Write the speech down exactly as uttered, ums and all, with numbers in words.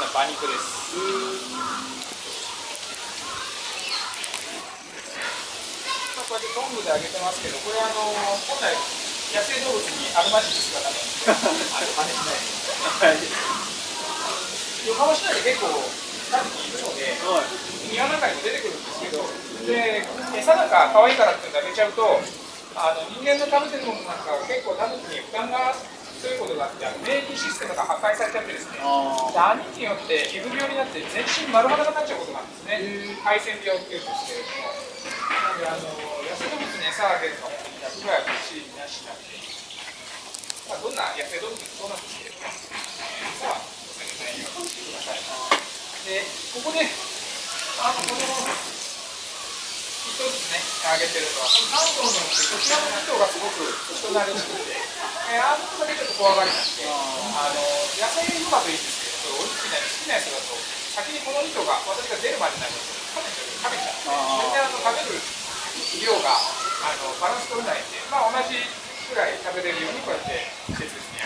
馬肉です。まあ、こうやってトングで揚げてますけど、これはあの本来野生動物にあるまじき姿なんで、あれ真似しない。横浜市内で結構タヌキいるので、庭の中にも出てくるんですけど、で餌なんか可愛いからってあげちゃうと、あの人間の食べてるものなんか結構タヌキに負担が強いことがあって、あの免疫システムが破壊されちゃってですね、ダニによって皮膚病になって全身丸裸になっちゃうことなんですね。海鮮病っていうんですけれども、なのであの野生動物に餌をあげるのは本当に薬害は一理なしなんで、まあ、どんな野生動物もそうなんですけれども、餌はお酒ないようにしてください。で、ここで、あのこの糸ですね、あげてるのは、この関東のってこちらの糸がすごく人慣れしくて、えー、あの子だけちょっと怖がりなんで、あの野菜がうまくいいんですけど、お好きな好きなやつだと、先にこの糸が私が出るまでになると食べちゃう、食べちゃう。全然あの食べる量があのバランス取れないんで、まあ、同じくらい食べれるようにこうやって季節ですね。